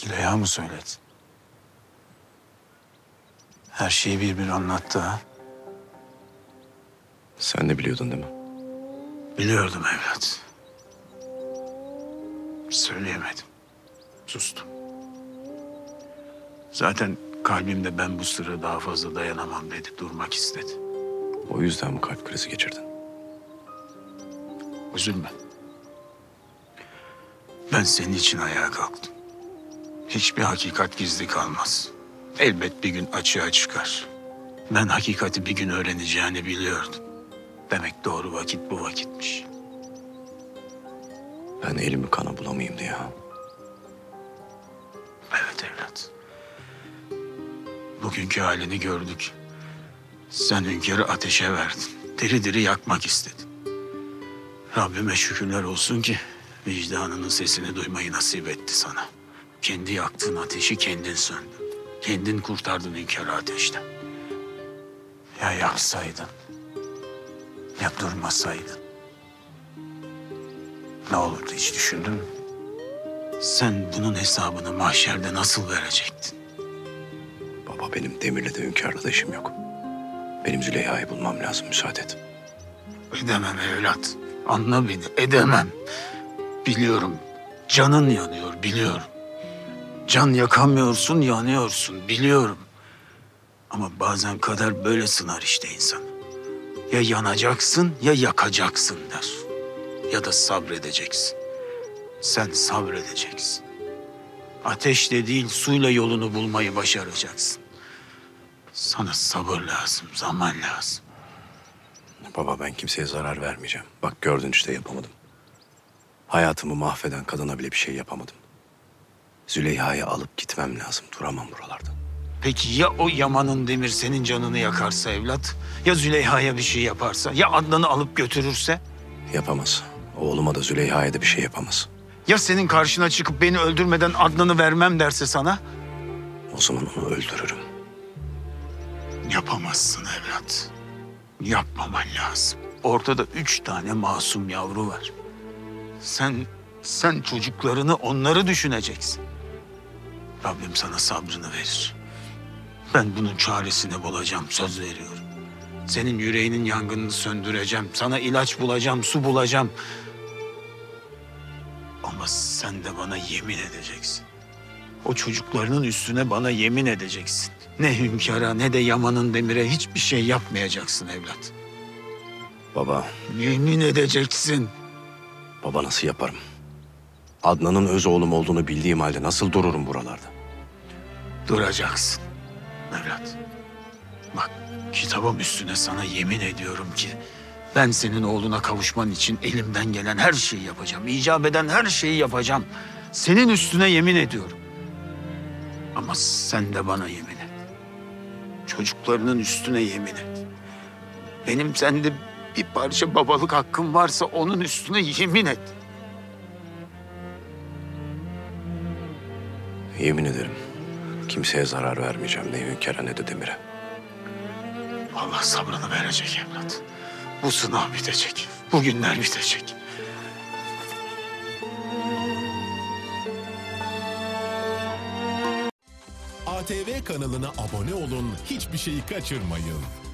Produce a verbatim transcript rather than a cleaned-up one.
Züleyha mı söyledi? Her şeyi bir bir anlattı ha. Sen de biliyordun değil mi? Biliyordum evlat. Söyleyemedim. Sustum. Zaten kalbimde ben bu sıra daha fazla dayanamam dedi. Durmak istedi. O yüzden mi kalp krizi geçirdin? Üzülme. Ben senin için ayağa kalktım. Hiçbir hakikat gizli kalmaz. Elbet bir gün açığa çıkar. Ben hakikati bir gün öğreneceğini biliyordum. Demek doğru vakit bu vakitmiş. Ben elimi kana bulamayayım diye. ha. Evet evlat. Bugünkü halini gördük. Sen hünkârı ateşe verdin. Diri diri yakmak istedin. Rabbime şükürler olsun ki vicdanının sesini duymayı nasip etti sana. Kendi yaktığın ateşi kendin söndürdün. Kendin kurtardın hünkârı ateşten. Ya yaksaydın, ya durmasaydın. Ne olurdu hiç düşündün mü? Sen bunun hesabını mahşerde nasıl verecektin? Baba, benim Demir'le de hünkârla da işim yok. Benim Züleyha'yı bulmam lazım, müsaade et. Edemem evlat. Anla beni, edemem. Biliyorum, canın yanıyor, biliyorum. Can yakamıyorsun, yanıyorsun, biliyorum. Ama bazen kader böyle sınar işte insanı. Ya yanacaksın ya yakacaksın der. Ya da sabredeceksin. Sen sabredeceksin. Ateşle değil suyla yolunu bulmayı başaracaksın. Sana sabır lazım, zaman lazım. Baba, ben kimseye zarar vermeyeceğim. Bak gördün işte, yapamadım. Hayatımı mahveden kadına bile bir şey yapamadım. Züleyha'yı alıp gitmem lazım. Duramam buralarda. Peki ya o Yaman'ın Demir senin canını yakarsa evlat? Ya Züleyha'ya bir şey yaparsa? Ya Adnan'ı alıp götürürse? Yapamaz. Oğluma da Züleyha'ya da bir şey yapamaz. Ya senin karşına çıkıp beni öldürmeden Adnan'ı vermem derse sana? O zaman onu öldürürüm. Yapamazsın evlat. Yapmaman lazım. Ortada üç tane masum yavru var. Sen, sen çocuklarını, onları düşüneceksin. Rabbim sana sabrını verir. Ben bunun çaresini bulacağım, söz veriyorum. Senin yüreğinin yangınını söndüreceğim. Sana ilaç bulacağım, su bulacağım. Ama sen de bana yemin edeceksin. O çocuklarının üstüne bana yemin edeceksin. Ne hünkâra ne de Yaman'ın Demir'e hiçbir şey yapmayacaksın evlat. Baba, Yemin edeceksin. baba nasıl yaparım? Adnan'ın öz oğlum olduğunu bildiğim halde nasıl dururum buralarda? Duracaksın evlat. Bak kitabım üstüne sana yemin ediyorum ki ben senin oğluna kavuşman için elimden gelen her şeyi yapacağım. İcap eden her şeyi yapacağım. Senin üstüne yemin ediyorum. Ama sen de bana yemin et. Çocuklarının üstüne yemin et. Benim sende bir parça babalık hakkım varsa onun üstüne yemin et. Yemin ederim. Kimseye zarar vermeyeceğim. Ne hünkâra ne de Demir'e. Allah sabrını verecek evlat. Bu sınav bitecek. Bu günler bitecek. A T V kanalına abone olun, hiçbir şeyi kaçırmayın.